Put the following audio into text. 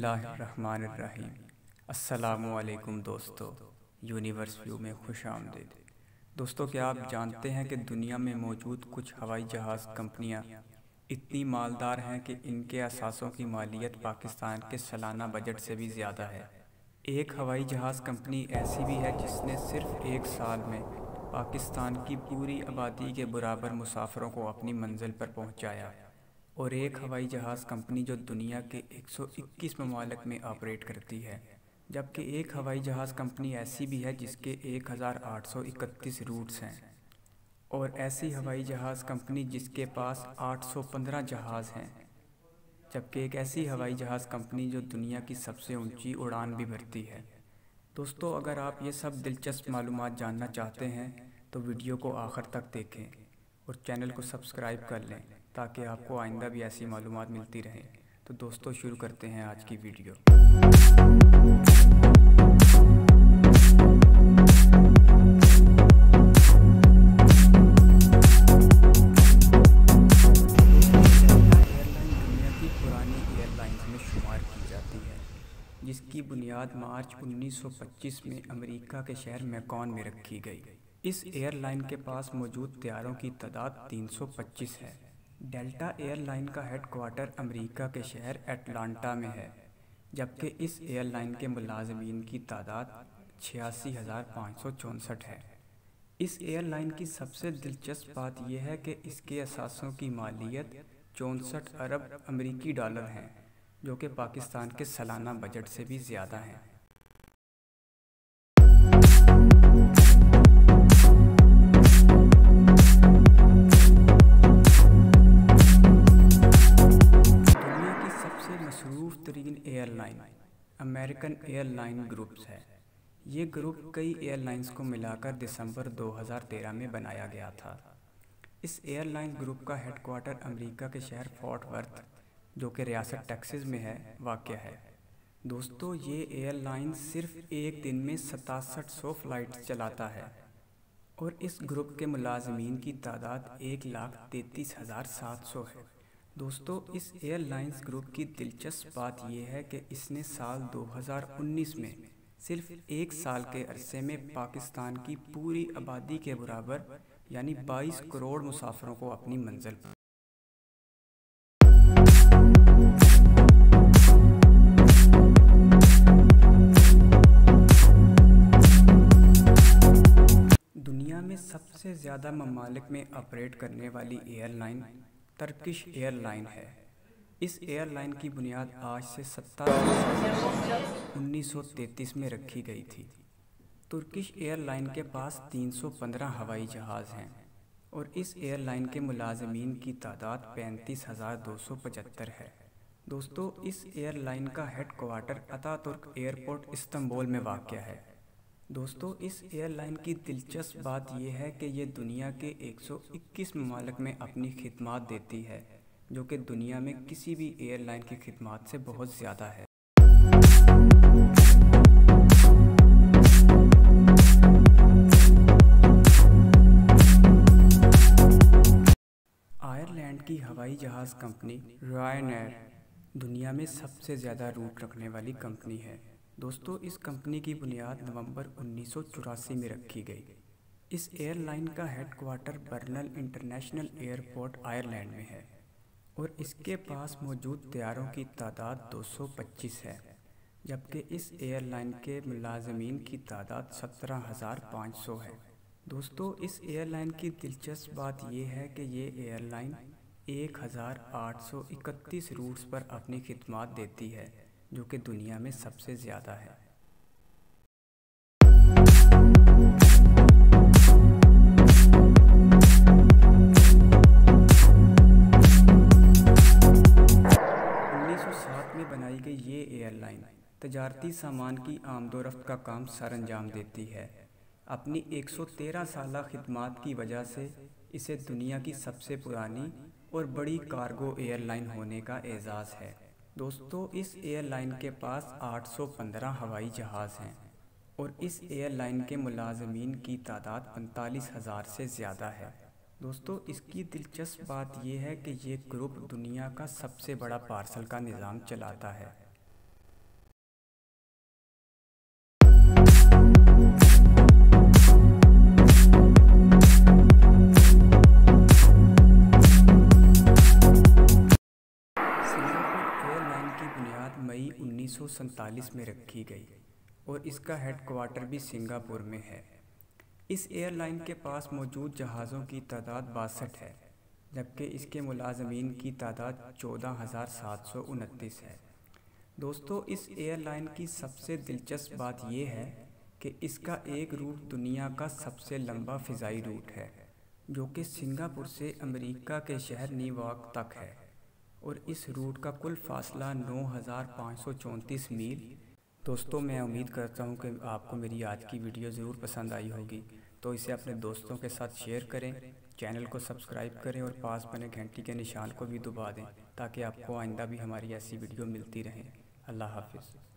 बिस्मिल्लाहिर्रहमानिर्रहीम। अस्सलामुअलैकुम दोस्तों, यूनिवर्स व्यू में खुश आमदीद। दोस्तों, क्या आप जानते हैं कि दुनिया में मौजूद कुछ हवाई जहाज़ कंपनियां इतनी मालदार हैं कि इनके असासों की मालियत पाकिस्तान के सालाना बजट से भी ज़्यादा है। एक हवाई जहाज़ कंपनी ऐसी भी है जिसने सिर्फ एक साल में पाकिस्तान की पूरी आबादी के बराबर मुसाफिरों को अपनी मंजिल पर पहुंचाया। और एक हवाई जहाज़ कंपनी जो दुनिया के 121 ममालिक में ऑपरेट करती है। जबकि एक हवाई जहाज़ कंपनी ऐसी भी है जिसके 1831 रूट्स हैं। और ऐसी हवाई जहाज़ कंपनी जिसके पास 815 जहाज़ हैं। जबकि एक ऐसी हवाई जहाज़ कंपनी जो दुनिया की सबसे ऊंची उड़ान भी भरती है। दोस्तों, अगर आप ये सब दिलचस्प मालूमात जानना चाहते हैं तो वीडियो को आखिर तक देखें और चैनल को सब्सक्राइब कर लें ताकि आपको आइंदा भी ऐसी मालूमात मिलती रहें। तो दोस्तों, शुरू करते हैं आज की वीडियो। जिसकी बुनियाद मार्च 1925 में अमेरिका के शहर मैकॉन में रखी गई। इस एयरलाइन के पास मौजूद तैयारों की तादाद 325 है। डेल्टा एयरलाइन का हेडक्वार्टर अमेरिका के शहर एटलांटा में है, जबकि इस एयरलाइन के मुलाजमीन की तादाद 86,564 है। इस एयरलाइन की सबसे दिलचस्प बात यह है कि इसके असासों की मालियत 64 अरब अमेरिकी डॉलर हैं, जो कि पाकिस्तान के सालाना बजट से भी ज़्यादा हैं। दुनिया की सबसे मशरूफ तरीन एयरलाइन अमेरिकन एयरलाइन ग्रुप्स है। ये ग्रुप कई एयरलाइंस को मिलाकर दिसंबर 2013 में बनाया गया था। इस एयरलाइन ग्रुप का हेडक्वार्टर अमेरिका के शहर फोर्ट वर्थ, जो कि रियासत टेक्सास में है, वाक़ है। दोस्तों, ये एयरलाइन सिर्फ एक दिन में 6700 फ़्लाइट्स चलाता है और इस ग्रुप के मुलाजमीन की तादाद 1,33,700 है। दोस्तों, इस एयरलाइंस ग्रुप की दिलचस्प बात यह है कि इसने साल 2019 में सिर्फ एक साल के अरसे में पाकिस्तान की पूरी आबादी के बराबर यानी 22 करोड़ मुसाफिरों को अपनी मंजिल पर। दुनिया में सबसे ज़्यादा ममालिक में ऑपरेट करने वाली एयरलाइन तुर्किश एयरलाइन है। इस एयरलाइन की बुनियाद आज से 1933 में रखी गई थी। तुर्किश एयरलाइन के पास 315 हवाई जहाज़ हैं और इस एयरलाइन के मुलाजमीन की तादाद 35,275 है। दोस्तों, इस एयरलाइन का हेडक्वार्टर अतातुर्क एयरपोर्ट इस्तांबुल में वाक़ है। दोस्तों, इस एयरलाइन की दिलचस्प बात यह है कि ये दुनिया के 121 ममालिक में अपनी खिदमत देती है, जो कि दुनिया में किसी भी एयरलाइन की खिदमत से बहुत ज़्यादा है। आयरलैंड की हवाई जहाज़ कंपनी रायनेयर दुनिया में सबसे ज़्यादा रूट रखने वाली कंपनी है। दोस्तों, इस कंपनी की बुनियाद नवंबर 1984 में रखी गई। इस एयरलाइन का हेडक्वार्टर बर्नल इंटरनेशनल एयरपोर्ट आयरलैंड में है और इसके पास मौजूद तैयारों की तादाद 225 है, जबकि इस एयरलाइन के मुलाजमीन की तादाद 17,500 है। दोस्तों, इस एयरलाइन की दिलचस्प बात यह है कि ये एयरलाइन 1831 रूट्स पर अपनी खिदमत देती है, जो कि दुनिया में सबसे ज़्यादा है। में बनाई गई ये एयरलाइन तजारती सामान की आमदोरफ्त का काम सर अंजाम देती है। अपनी 113 साला खिदमत की वजह से इसे दुनिया की सबसे पुरानी और बड़ी कार्गो एयरलाइन होने का एजाज़ है। दोस्तों, इस एयरलाइन के पास 815 हवाई जहाज़ हैं और इस एयरलाइन के मुलाजमीन की तादाद 45,000 से ज़्यादा है। दोस्तों, इसकी दिलचस्प बात यह है कि ये ग्रुप दुनिया का सबसे बड़ा पार्सल का निज़ाम चलाता है। मई 1947 में रखी गई और इसका हेडक्वार्टर भी सिंगापुर में है। इस एयरलाइन के पास मौजूद जहाज़ों की तादाद 62 है, जबकि इसके मुलाजमीन की तादाद 14,729 है। दोस्तों, इस एयरलाइन की सबसे दिलचस्प बात यह है कि इसका एक रूट दुनिया का सबसे लंबा फ़िज़ाई रूट है, जो कि सिंगापुर से अमेरिका के शहर न्यूयॉर्क तक है, और इस रूट का कुल फासला 9,534 मील। दोस्तों, मैं उम्मीद करता हूँ कि आपको मेरी आज की वीडियो ज़रूर पसंद आई होगी, तो इसे अपने दोस्तों के साथ शेयर करें, चैनल को सब्सक्राइब करें और पास बने घंटी के निशान को भी दबा दें, ताकि आपको आइंदा भी हमारी ऐसी वीडियो मिलती रहें। अल्लाह हाफ़िज़।